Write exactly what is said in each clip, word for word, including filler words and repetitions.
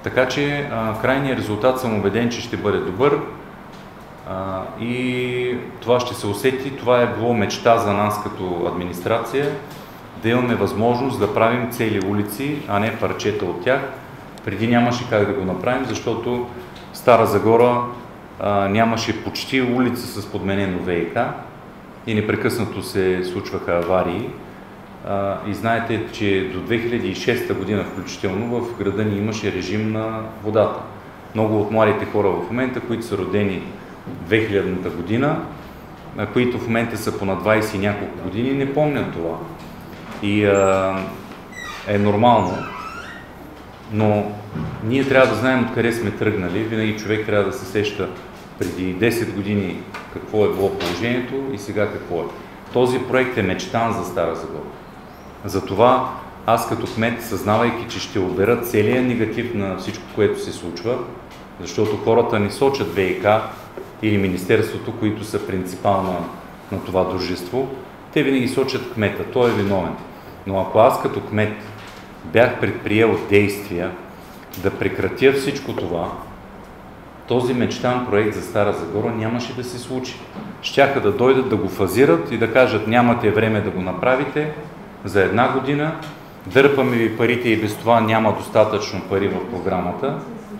Така че а, крайният резултат съм убеден, че ще бъде добър а, и това ще се усети. Това е било мечта за нас като администрация, да имаме възможност да правим цели улици, а не парчета от тях. Преди нямаше как да го направим, защото в Стара Загора а, нямаше почти улица с подменено ВиК и непрекъснато се случваха аварии. А, и знаете, че до две хиляди и шеста година включително в града ни имаше режим на водата. Много от младите хора в момента, които са родени две хилядната година, а, които в момента са по на двайсет и няколко години, не помнят това. И а, е нормално, но ние трябва да знаем откъде сме тръгнали. Винаги човек трябва да се сеща преди десет години какво е било положението и сега какво е. Този проект е мечтан за Стара Загора. Затова аз като кмет, съзнавайки, че ще обера целият негатив на всичко, което се случва, защото хората не сочат ВиК или Министерството, които са принципал на, на това дружество, те винаги сочат кмета, той е виновен. Но ако аз като кмет бях предприел действия да прекратя всичко това, този мечтан проект за Стара Загора нямаше да се случи. Щяха да дойдат да го фазират и да кажат: нямате време да го направите за една година, дърпаме ви парите и без това няма достатъчно пари в програмата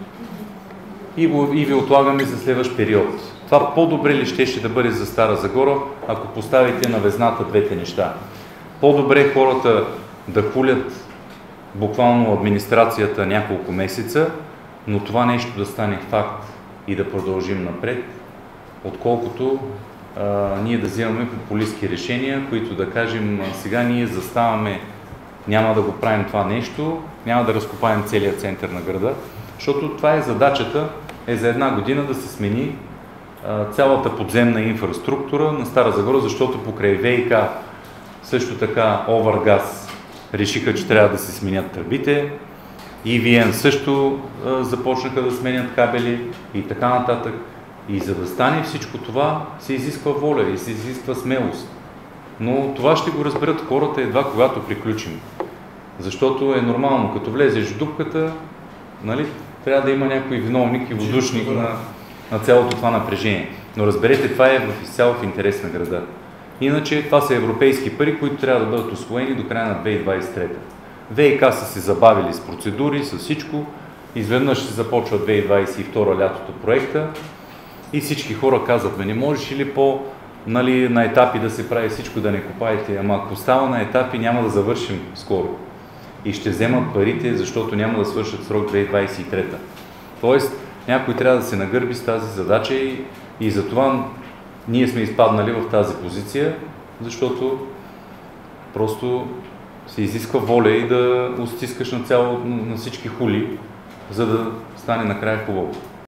и, го, и ви отлагаме за следващ период. Това по-добре ли щеше да бъде за Стара Загора, ако поставите на везната двете неща? По-добре хората да хулят буквално администрацията няколко месеца, но това нещо да стане факт и да продължим напред, отколкото а, ние да вземаме популистки решения, които да кажем: сега ние заставаме, няма да го правим това нещо, няма да разкопаем целият център на града, защото това е задачата, е за една година да се смени а, цялата подземна инфраструктура на Стара Загора, защото покрай ВиК също така Овъргаз решиха, че трябва да се сменят тръбите, и ви ен също а, започнаха да сменят кабели и така нататък. И за да стане всичко това, се изисква воля и се изисква смелост. Но това ще го разберат хората едва когато приключим. Защото е нормално, като влезеш в дупката, нали, трябва да има някой виновник и воздушник на, на цялото това напрежение. Но разберете, това е в изцяло в интерес на града. Иначе това са европейски пари, които трябва да бъдат усвоени до края на две хиляди двайсет и трета. ВиК са се забавили с процедури, с всичко. Изведнъж се започва две хиляди двайсет и втора лятото проекта и всички хора казват: не можеш ли по, нали, на етапи да се прави всичко, да не копаете? Ама ако става на етапи, няма да завършим скоро. И ще вземат парите, защото няма да свършат срок две хиляди двайсет и трета. Тоест, някой трябва да се нагърби с тази задача и, и затова ние сме изпаднали в тази позиция, защото просто се изисква воля и да устискаш на, цяло, на всички хули, за да стане накрая хубаво.